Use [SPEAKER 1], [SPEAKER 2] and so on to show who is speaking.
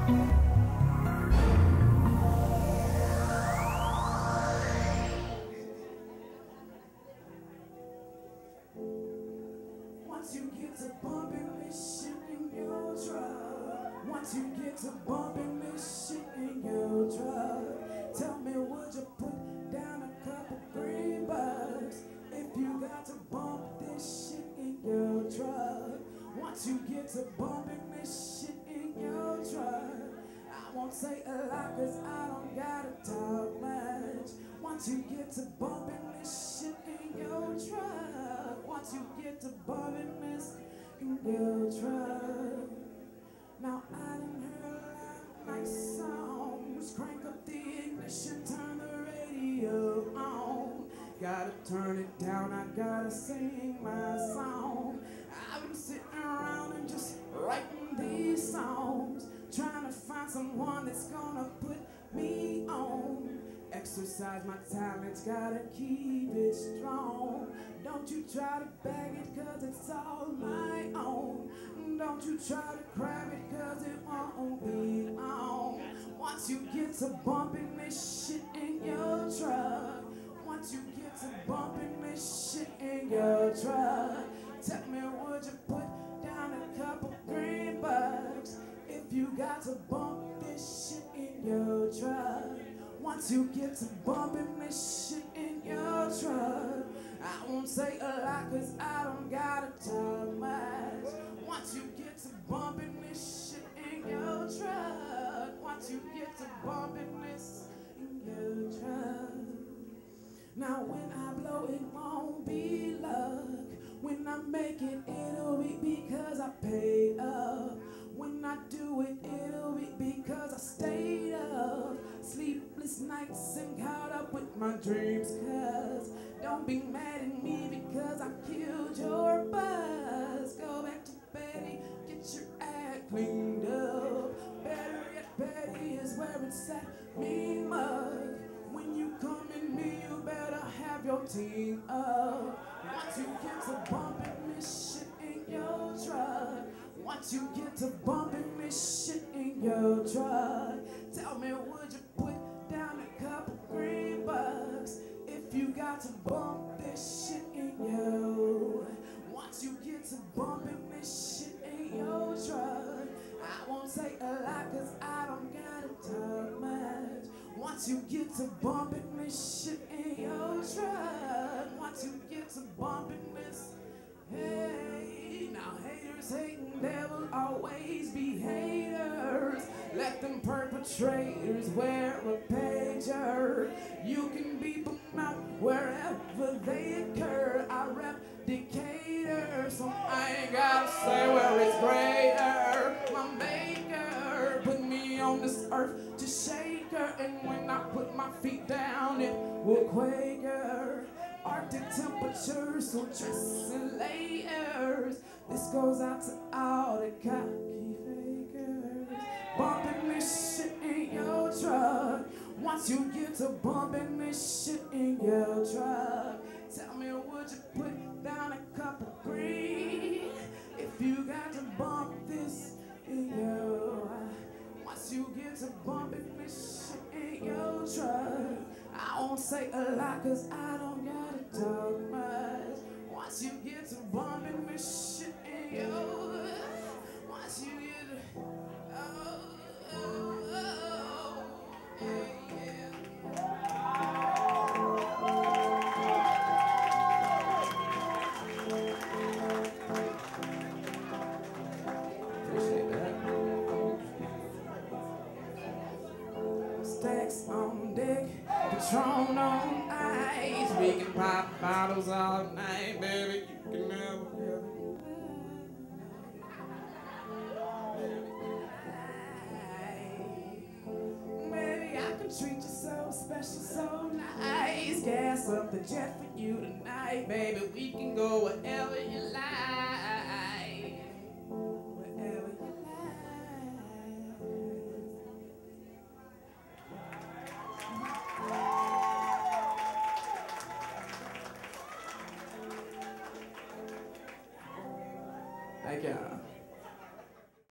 [SPEAKER 1] Once you get to bumping this shit in your truck, once you get to bumping this shit in your truck, tell me, would you put down a couple $3 if you got to bump this shit in your truck? Once you get to bumping this shit in your truck, I won't say a lot cause I don't gotta talk much. Once you get to bumping this shit in your truck, once you get to bumping this in your truck. Now I done heard a lot of nice songs. Crank up the ignition, turn the radio on. Gotta turn it down, I gotta sing my song. I've been sitting around and just writing these songs, trying to find someone that's gonna put me on. Exercise my talents, gotta keep it strong. Don't you try to bag it cause it's all my own. Don't you try to grab it cause it won't be on. Once you get to bumping this shit in your truck, once you get to bumping this shit in your truck, tell me, would you put down a couple $3 if you got to bump this shit in your truck? Once you get to bumping this shit in your truck, I won't say a lot cause I don't gotta talk much. Once you get to bumping this shit in your truck, once you get to bumping this in your truck. Now when I blow it won't be luck, when I make it it'll be because I paid up. When I do it, it'll be because I stayed up. Sleepless nights and caught up with my dreams. Cause don't be mad at me because I killed your buzz. Go back to Betty, get your act cleaned up. Better yet, Betty is where it's at. Me mug, when you come in me, you better have your team up. Once you get to bumping this shit in your truck, once you get to bumping this shit in your truck, tell me, would you put down a couple $3 if you got to bump this shit in your. Once you get to bumping this shit in your truck, I won't say a lot cause I don't gotta talk much. Once you get to bumping this shit in your truck, once you get to bumping this. Hey, now haters hating, there will always be haters. Let them perpetrators wear a pager. You can beep them out wherever they occur. I rep Decatur, so I ain't gotta say where it's greater. My maker put me on this earth to shake her, and when I put my feet down, it will quake her. Arctic temperatures, so dress in layers. This goes out to all the cocky fakers. Bumping this shit in your truck. Once you get to bumping this shit in your truck, tell me, would you put down a couple $3 if you got to bump this in your. Once you get to bumping this shit in your truck, I won't say a lot cause I don't gotta talk much. Once you get to bumping this shit in your. Once you get to. Oh, oh, oh, yeah, Appreciate that. Stacks on deck, Patron on ice. We can pop bottles all night, baby. You can never get baby, I can treat you so special, so nice. Gas up the jet for you tonight, baby. We can go wherever you like. Wherever you like. Thank you.